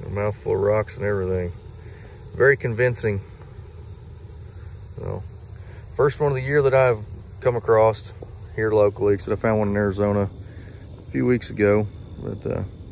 A mouthful of rocks and everything. Very convincing. So, first one of the year that I've come across here locally, because I found one in Arizona a few weeks ago. But